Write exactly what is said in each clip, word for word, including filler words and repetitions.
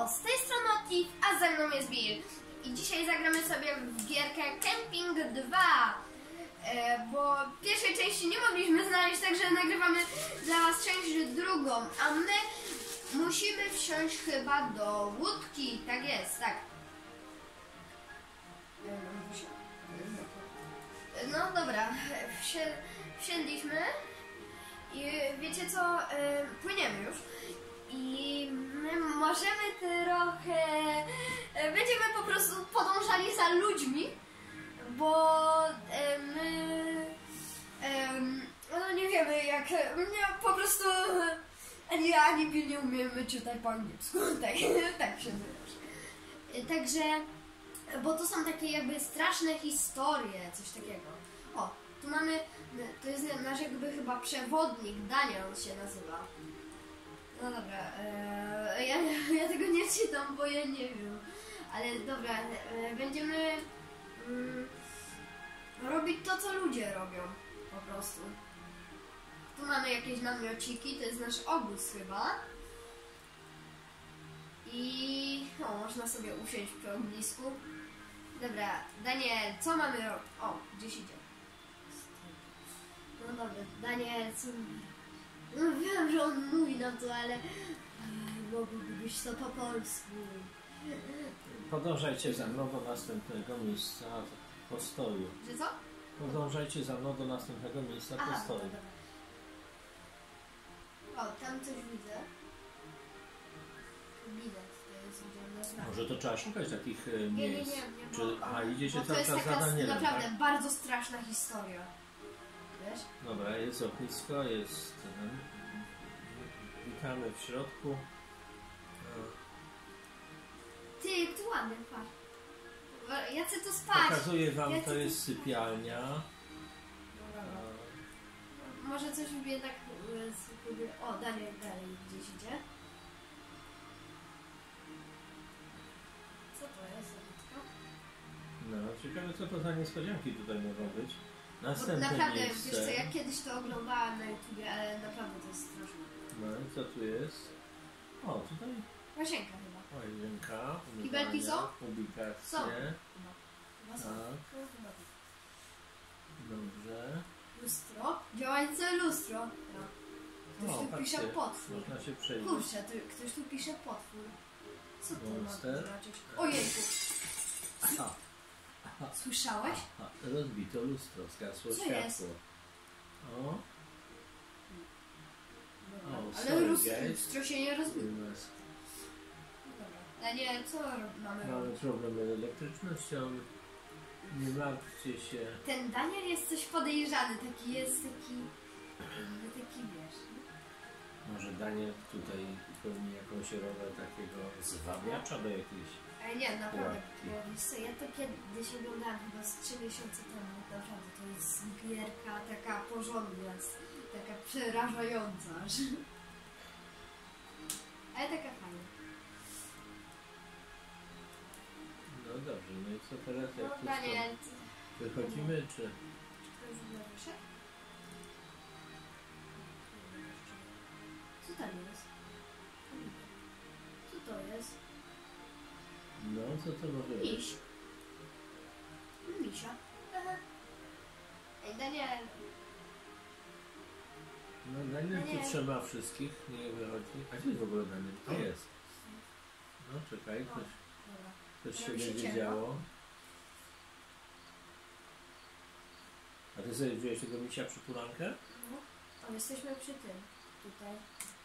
Siemanko, z tej strony Otif, a ze mną jest Bill. I dzisiaj zagramy sobie w gierkę Camping dwa. E, bo pierwszej części nie mogliśmy znaleźć, także nagrywamy dla was część drugą. A my musimy wsiąść chyba do łódki. Tak jest, tak. No dobra, wsi wsiedliśmy. I wiecie co, e, płyniemy już. I my możemy trochę, będziemy po prostu podążali za ludźmi, bo e, my, e, no nie wiemy jak, nie, po prostu ani ja, ani Bill nie umiemy czytać po angielsku, tak, tak się nazywa. Także, bo to są takie jakby straszne historie, coś takiego. O, tu mamy, to jest nasz jakby chyba przewodnik, Daniel się nazywa. No dobra, e, ja, ja tego nie czytam, bo ja nie wiem, ale dobra, e, będziemy mm, robić to, co ludzie robią, po prostu. Tu mamy jakieś namiociki, to jest nasz obóz chyba. I o, można sobie usiąść przy ognisku. Dobra, Daniel, co mamy robić? O, gdzieś idzie. No dobra, Daniel, co No wiem, że on mówi na to, ale mogłobyś to po polsku. Podążajcie za mną do następnego miejsca postoju. Że co? Podążajcie za mną do następnego miejsca Aha, postoju. dobra, dobra. O, tam coś widzę. Widać, to jest widziane. Może to trzeba szukać takich e, Nie, miejsc. nie, nie, nie. Czy, bo, aha, idziecie bo cały to jest czas taka za Danielem, naprawdę tak? bardzo straszna historia. Wiesz? Dobra, jest ognisko, jest... Um, witamy w środku. Ty, jak tu ładny, patrz. Ja chcę to spać. Pokazuję wam, ja to jest sypialnia. Dobra. Może coś mnie tak... O, Daniel dalej gdzieś idzie. Co to jest? Zabytka? No, ciekawe co to za niespodzianki tutaj mogą być. Następne Naprawdę, miejsce. wiesz co, ja kiedyś to oglądałam na YouTubie, ale naprawdę to jest straszne. No i co tu jest? O, tutaj Łazienka chyba. łazienka, Kibelki są? ubikacje. Są. Chyba. Chyba są. Tak. No, chyba tak. Dobrze. Lustro. Działające lustro. No. Ktoś O, tu patrzcie, pisze potwór. można się przejść. Kurczę, tu, ktoś tu pisze potwór. Co to ma Monster. znaczyć? Ojejku. Aha. Aha. Słyszałeś? Aha. Rozbito lustro, zgasło Co światło. jest? O. Dobra. O, Ale sorry, lustro, guys. lustro się nie rozbiło. Mamy Dobra. A nie, co mamy robić? problem z elektrycznością. Nie martwcie się. Ten Daniel jest coś podejrzany, taki jest taki, taki wiesz. Może Daniel tutaj pełni jakąś rolę takiego zwabiacza do jakiejś... Ale nie, naprawdę, Pułapki. bo wiesz co, ja to kiedyś oglądałam chyba z trzy miesiące temu, naprawdę, to jest gierka taka porządna, taka przerażająca, że... ale taka fajna. No dobrze, no i co teraz? Jak No tu Daniel, stąd wychodzimy, czy... czy ktoś w ogóle wyszedł? Co tam jest? Co to jest? No, co to może być? Miś. Misia. Aha. Ej, Daniel. No Daniel Daniel. tu trzyma wszystkich, nie wychodzi. A gdzie jest w ogóle Daniel? To jest. No czekaj, O, coś, dobra. coś się Robi się będzie ciemno. działo. A ty sobie wziąłeś tego misia przytulankę? No. O, jesteśmy przy tym. Tutaj.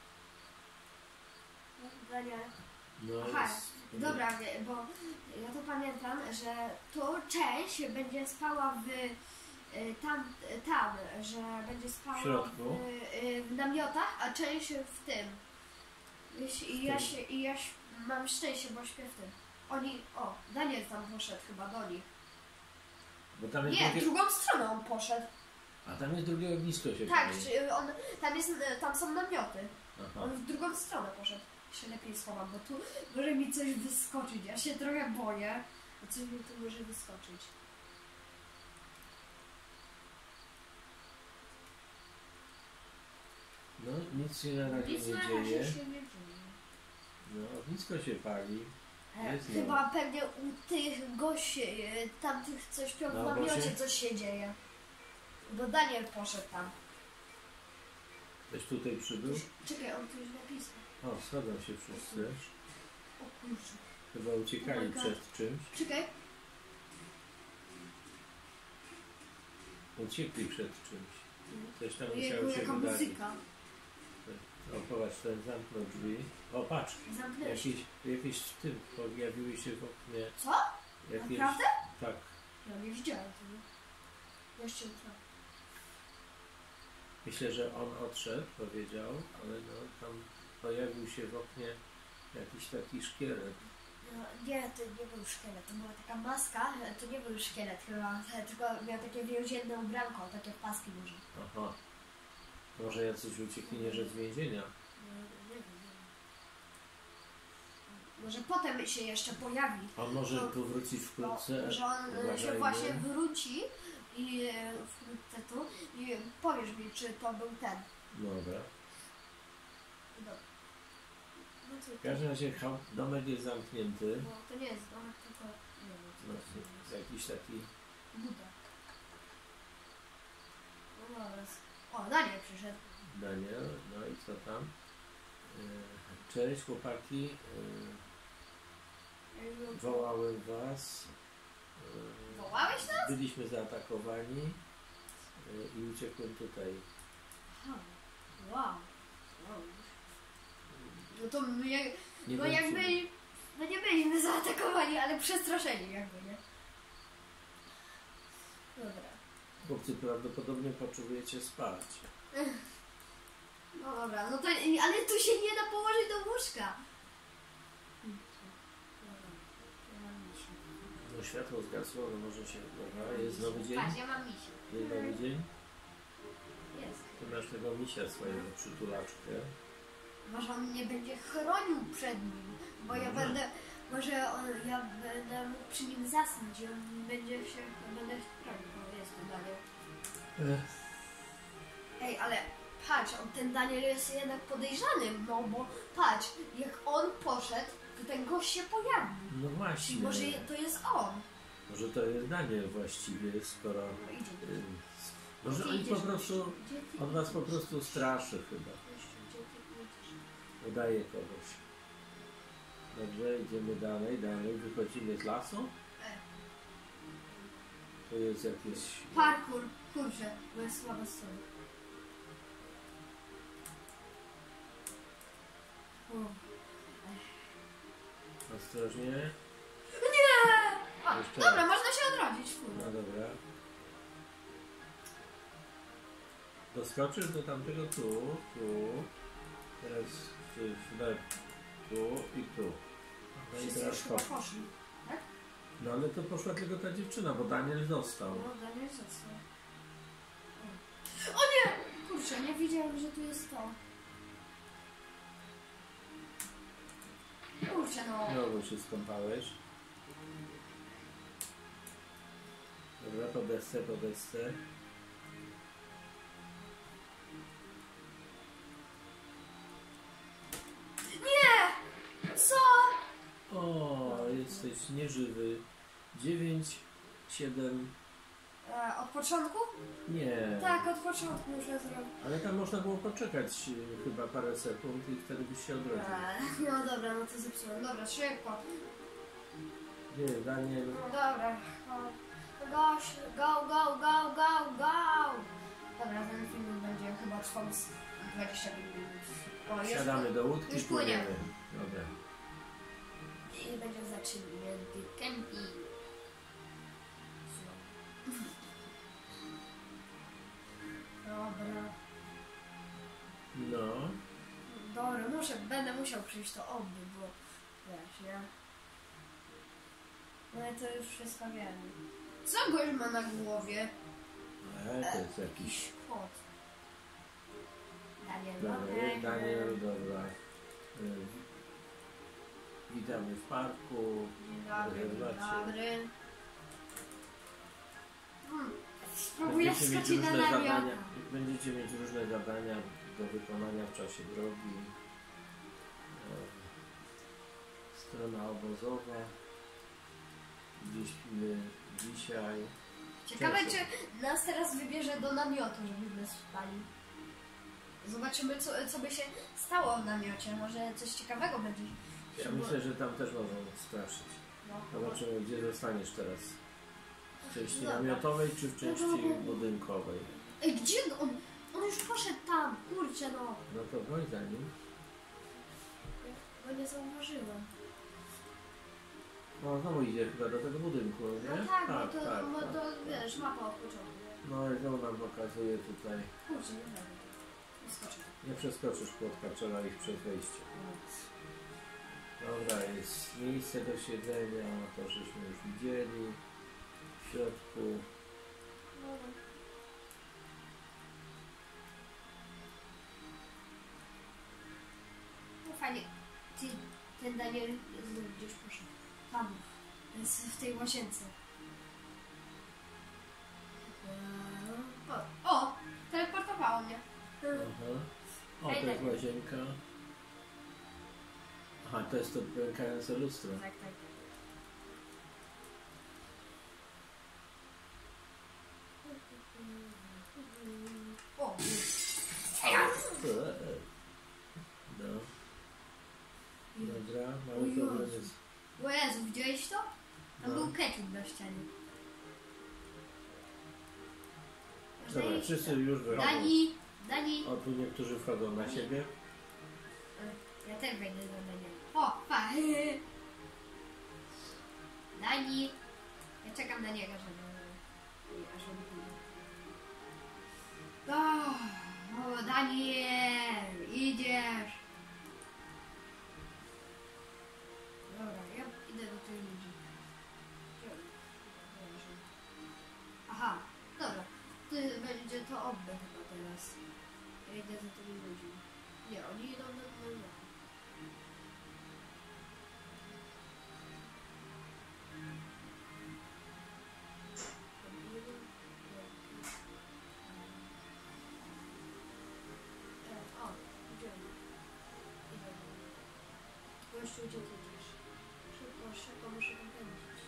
No, Daniel. No, Aha, jest- dobra, wie- bo ja to pamiętam, że tu część będzie spała w y, tam, tam, że będzie spała W środku? w, y, w namiotach, a część w tym. Jeśli- I ja, się, i ja się, mam szczęście, bo śpię w tym. Oni, o, Daniel tam poszedł chyba do nich. Bo tam jest Nie, w drugie... drugą stronę on poszedł. A tam jest drugie ognisko się Tak, pali. czy on, tam, jest, tam są namioty. Aha. On w drugą stronę poszedł. Się lepiej schowam, bo tu może mi coś wyskoczyć. Ja się trochę boję, bo coś mi tu może wyskoczyć. No, nic się na razie Nic nie na razie dzieje. się nie dzieje. No, Ognisko się pali. E, Jest Chyba pewnie u tych gości, e, tamtych co śpią w No, namiocie właśnie. coś się dzieje. Bo Daniel poszedł tam. Ktoś tutaj przybył? Czekaj, on tu już napisał. O, schodzą się wszyscy. O kurczę. Chyba uciekali Oh my God. przed czymś. Czekaj. Uciekli przed czymś. Coś tam Ojejku, musiało się jaka wydarzyć. muzyka. O, popatrz, ten zamknął drzwi. O, patrz, Zamknęłeś. jakieś, jakieś w tym pojawiły się w oknie. Co? Jakieś, Naprawdę? tak. Ja nie widziałem tego. Jeszcze jutro. Myślę, że on odszedł, powiedział, ale no tam pojawił się w oknie jakiś taki szkielet. No, nie, to nie był szkielet, to była taka maska, to nie był szkielet chyba, tylko miał takie więzienne ubranko, takie paski może. Aha. Może jacyś uciekinierzy z więzienia. No, nie wiem, nie wiem. Może potem się jeszcze pojawi. On może No, tu wrócić wkrótce. No, że on e, się Uważajmy. właśnie wróci i e, wkrótce tu i powiesz mi, czy to był ten. Dobra. No, no to, W każdym razie ha- domek jest zamknięty. no, to nie jest domek, tylko nie wiem, co No, to jest. jakiś taki. Buda. No dobra. O, Daniel przyszedł. Daniel, no i co tam? E, Cześć chłopaki. E, Wołałem was. E, Wołałeś nas? Byliśmy zaatakowani e, i uciekłem tutaj. Aha. Wow. wow. No to my, jak, Nie no wiem, jakby, czy- no nie byliśmy zaatakowani, ale przestraszeni jakby, nie? Dobra. Chłopcy, prawdopodobnie potrzebujecie spać. No dobra, no to, ale tu się nie da położyć do łóżka. No światło zgasło, no może się... Dobra, jest nowy dzień? Patrz, ja mam misia. Jest nowy dzień? Jest. Ty masz tego misia swojego przytulaczkę. Może on mnie będzie chronił przed nim, bo ja Może. będę, może on, ja będę mógł przy nim zasnąć i on będzie się, będę się chronił, bo jest to Daniel. Ech. Ej, ale patrz, on, ten Daniel jest jednak podejrzany, no bo patrz, jak on poszedł, to ten gość się pojawił. No właśnie. Czyli może je- to jest on. Może to jest Daniel właściwie, skoro... No idzie. y, Może Gdzie on po idziesz, prostu... Gdzie ty On was po idziesz? prostu straszy chyba. Gdzie ty idziesz? Udaje kogoś. Dobrze, idziemy dalej, dalej. Wychodzimy z lasu. E. To jest jakieś... Parkour, kurczę, bo jest słaba strona. Ostrożnie. Nie! O, Jeszcze dobra, raz. można się odrodzić, No kurwa. dobra. Doskoczysz do tamtego tu, tu. Teraz w w lew, tu i tu. No i Wszyscy teraz już chyba hop. poszli. No ale to poszła tylko ta dziewczyna, bo Daniel został. No, Daniel został. O. o nie! Kurczę, nie widziałem, że tu jest to. Kurczę, no. Znowu się skąpałeś. Dobra, po desce, po desce. Nie! Co? O, jesteś nieżywy. Dziewięć, siedem. E, od początku? Nie. Tak, od początku muszę zrobić. Ale tam można było poczekać e, chyba parę sekund i wtedy byś się odrodził. E, no dobra, no to zepsułem. Dobra, szybko. Nie, Daniel. No dobra. Gosh, go, go, go, go, go! Dobra, ten film będzie chyba trwał z dwadzieścia pięć minut. O, już Siadamy do łódki już i płyniemy. płyniemy. Dobra. I będzie zaczynany camping. Dobra. No. Dobra, muszę, będę musiał przyjść to oby, bo wiesz, nie? No ale to już wszystko wiem. Co gość ma na głowie? E, to jest jakiś... Jakiś kot. Daniel, Dobra, dobra. jest Daniel, dobra. E, Witamy w parku. Dzień dobry, dzień Zobaczcie. dobry. Hmm. Spróbuję Będziecie mieć wskoczyć na różne namiot. zadania. Będziecie mieć różne zadania do wykonania w czasie drogi. Strona obozowa. Gdzie śpimy dzisiaj. Ciekawe, Często. czy nas teraz wybierze do namiotu, żebyśmy spali. Zobaczymy, co, co by się stało w namiocie. Może coś ciekawego będzie. Ja myślę, że tam też mogą straszyć. No, Zobaczymy, gdzie zostaniesz teraz. W części Dobra. namiotowej czy w części Dobra. budynkowej? Ej, gdzie on? On już poszedł tam, kurczę no. No to bądź za nim. Bo nie zauważyłem. No znowu idzie chyba do tego budynku, nie? No tak, bo to, tak, bo tak. to wiesz, mapa od początku. No i znowu nam pokazuje tutaj. Kurczę, nie będę. Nie skoczę. Nie przeskoczysz płotka, trzeba ich przez wejście. Dobra, jest miejsce do siedzenia, to żeśmy już widzieli. W środku. No fajnie. Ty, ten Daniel gdzieś poszedł. Tam. Jest w tej łazience. O! O! Teleportowało mnie. Aha. O, to jest łazienka. Aha, to jest to pękające lustro. Tak, tak. O! No. Dobra, O mały Jezu. problem jest. O Jezu, widziałeś to? Tam No. był ketchup na ścianie. Dobra, wszyscy już wychodzą. Dani! Dani! O, tu niektórzy wchodzą na siebie. Ja też wejdę za Daniel. O, pa! Dani! Ja czekam na niego, żeby... aż on pójdzie. O, o, Daniel! Idziesz! Dobra, ja idę do tych ludzi. Aha, dobra. Ty będzie to obby chyba teraz. Ja idę za tymi ludźmi. Nie, oni idą do mnie. O, idziemy. Idę do mnie. Gościu, gdzie ty idziesz? Szybko, szybko muszę go pędzić.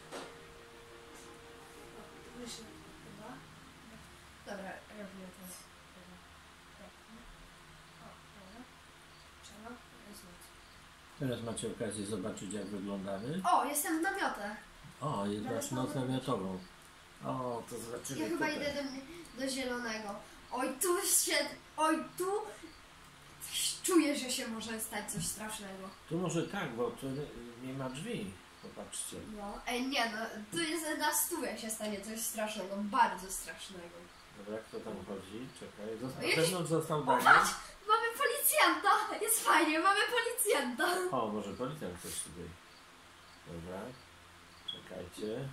O, wyszedł chyba. Dobra, robię to. Dobra. Tak, no. O, dobra. Trzeba? Jest noc. Teraz macie okazję zobaczyć, jak wyglądamy. O, jestem w namiotach. O, jest Teraz wasz noc mamy- namiotową. O, to zobaczymy Ja chyba tutaj. idę do, do zielonego. Oj, tu się... Oj, tu... Czuję, że się może stać coś strasznego. Tu może tak, bo tu nie- nie ma drzwi. Popatrzcie. No. Ej, nie no, tu jest na stówę się stanie coś strasznego, bardzo strasznego. Dobra, kto tam chodzi? Czekaj. Zosta- Jakiś- Na pewno został O, Daniel. patrz! Mamy policjanta! Jest fajnie, mamy policjanta! O, może policjant też tutaj. Dobra. Czekajcie.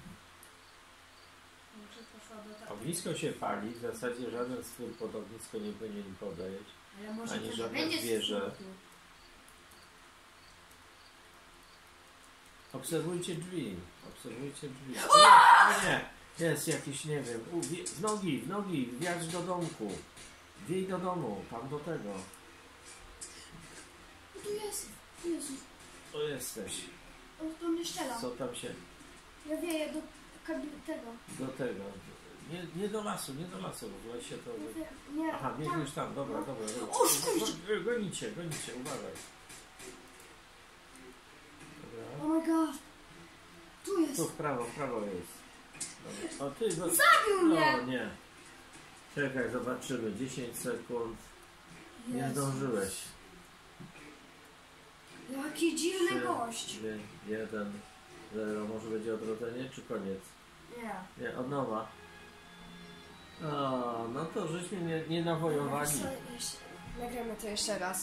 Może poszła do ta... Ognisko się pali. W zasadzie żaden stwór pod ognisko nie powinien podejść. Ale może ani to nie żadne będzie zwierzę. skutku. Obserwujcie drzwi. Obserwujcie drzwi. Nie, nie. Jest jakiś, nie wiem. U, wie, w nogi, w nogi. Wjazd do domku. Wjej do domu. Tam do tego. O, tu jest, tu jest. To jesteś. On do mnie strzela. Co tam się... Ja wieję do kabiny tego. Do tego. Nie, nie do lasu, nie do lasu. W lesie to... Ja wieję, nie, Aha, tam. biegniesz tam. Dobra, dobra. dobra. O, skurcz! Go- Gonicie, gonicie. Uważaj. Dobra. Oh my god. Tu jest. Tu w prawo, w prawo jest. Dobra. O, ty go... Zabił mnie! No, nie. Czekaj, zobaczymy. dziesięć sekund. Nie Jezu. zdążyłeś. Jaki dziwny Trzy, gość. jeden, zero. Może będzie odrodzenie, czy koniec? Nie. Nie, od nowa. O, no to żeśmy nie, nie nawojowali. Nagramy to jeszcze raz.